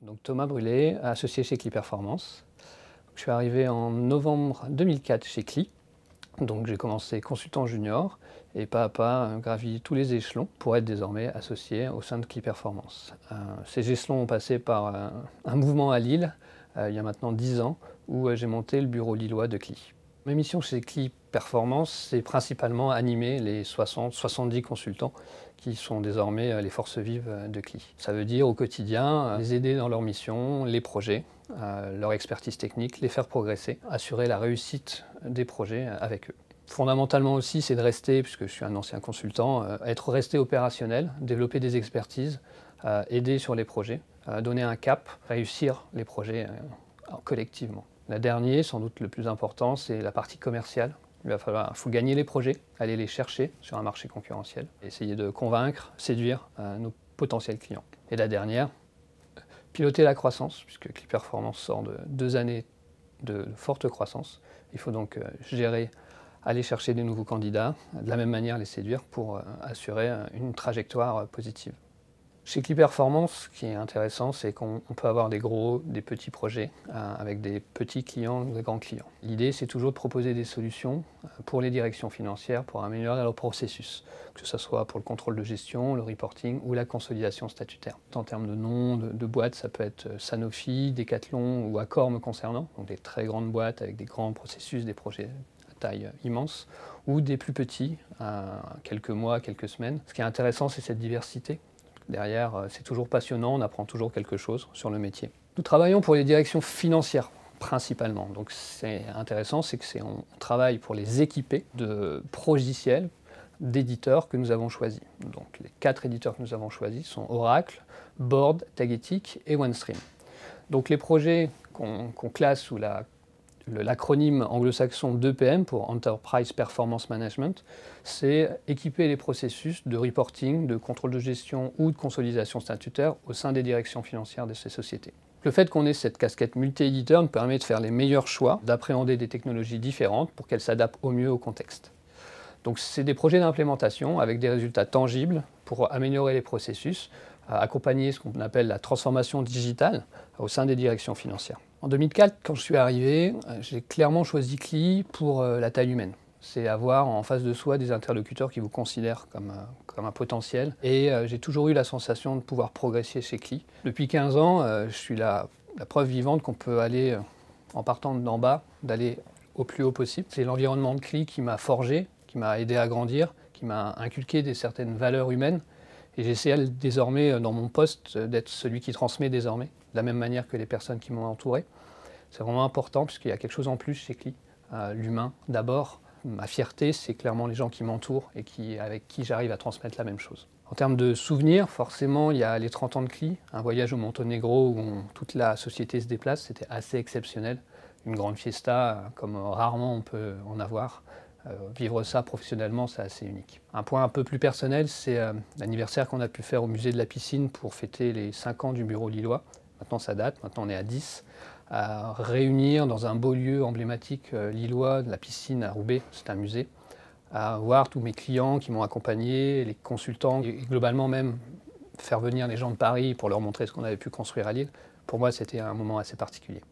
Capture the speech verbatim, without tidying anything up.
Donc Thomas Brulé, associé chez Cli Performance. Je suis arrivé en novembre deux mille quatre chez Cli. Donc j'ai commencé consultant junior et pas à pas gravi tous les échelons pour être désormais associé au sein de Cli Performance. Euh, ces échelons ont passé par euh, un mouvement à Lille euh, il y a maintenant dix ans où euh, j'ai monté le bureau lillois de Cli. Ma mission chez Cli Performance, c'est principalement animer les soixante à soixante-dix consultants qui sont désormais les forces vives de Cli. Ça veut dire au quotidien les aider dans leur mission, les projets, euh, leur expertise technique, les faire progresser, assurer la réussite des projets avec eux. Fondamentalement aussi, c'est de rester, puisque je suis un ancien consultant, euh, être resté opérationnel, développer des expertises, euh, aider sur les projets, euh, donner un cap, réussir les projets euh, collectivement. La dernière, sans doute le plus important, c'est la partie commerciale. Il va falloir, il faut gagner les projets, aller les chercher sur un marché concurrentiel, essayer de convaincre, séduire euh, nos potentiels clients. Et la dernière, piloter la croissance, puisque Cli Performance sort de deux années de forte croissance. Il faut donc euh, gérer, aller chercher des nouveaux candidats, de la même manière les séduire pour euh, assurer euh, une trajectoire euh, positive. Chez Cli Performance, ce qui est intéressant, c'est qu'on peut avoir des gros, des petits projets euh, avec des petits clients, des grands clients. L'idée, c'est toujours de proposer des solutions euh, pour les directions financières pour améliorer leur processus, que ce soit pour le contrôle de gestion, le reporting ou la consolidation statutaire. En termes de nom, de, de boîtes, ça peut être Sanofi, Decathlon ou Accor me concernant, donc des très grandes boîtes avec des grands processus, des projets à taille immense, ou des plus petits, euh, quelques mois, quelques semaines. Ce qui est intéressant, c'est cette diversité. Derrière, c'est toujours passionnant, on apprend toujours quelque chose sur le métier. Nous travaillons pour les directions financières principalement. Donc c'est intéressant, c'est que c'est on travaille pour les équiper de logiciels, d'éditeurs que nous avons choisis. Donc les quatre éditeurs que nous avons choisis sont Oracle, Board, Tagetik et OneStream. Donc les projets qu'on qu'on classe sous la l'acronyme anglo-saxon d'E P M pour Enterprise Performance Management, c'est équiper les processus de reporting, de contrôle de gestion ou de consolidation statutaire au sein des directions financières de ces sociétés. Le fait qu'on ait cette casquette multi-éditeur nous permet de faire les meilleurs choix, d'appréhender des technologies différentes pour qu'elles s'adaptent au mieux au contexte. Donc c'est des projets d'implémentation avec des résultats tangibles pour améliorer les processus, accompagner ce qu'on appelle la transformation digitale au sein des directions financières. En deux mille quatre, quand je suis arrivé, j'ai clairement choisi Cli pour la taille humaine. C'est avoir en face de soi des interlocuteurs qui vous considèrent comme, comme un potentiel. Et j'ai toujours eu la sensation de pouvoir progresser chez Cli. Depuis quinze ans, je suis la, la preuve vivante qu'on peut aller, en partant d'en bas, d'aller au plus haut possible. C'est l'environnement de Cli qui m'a forgé, qui m'a aidé à grandir, qui m'a inculqué des certaines valeurs humaines. Et j'essaie désormais, dans mon poste, d'être celui qui transmet désormais, de la même manière que les personnes qui m'ont entouré. C'est vraiment important puisqu'il y a quelque chose en plus chez Cli. Euh, L'humain d'abord. Ma fierté, c'est clairement les gens qui m'entourent et qui, avec qui j'arrive à transmettre la même chose. En termes de souvenirs, forcément, il y a les trente ans de Cli, un voyage au Monténégro où on, toute la société se déplace, c'était assez exceptionnel. Une grande fiesta, comme rarement on peut en avoir. Euh, vivre ça professionnellement, c'est assez unique. Un point un peu plus personnel, c'est euh, l'anniversaire qu'on a pu faire au musée de la piscine pour fêter les cinq ans du bureau lillois. Maintenant ça date, maintenant on est à dix. À réunir dans un beau lieu emblématique euh, lillois, de la piscine à Roubaix, c'est un musée. À voir tous mes clients qui m'ont accompagné, les consultants, et globalement même faire venir les gens de Paris pour leur montrer ce qu'on avait pu construire à Lille. Pour moi, c'était un moment assez particulier.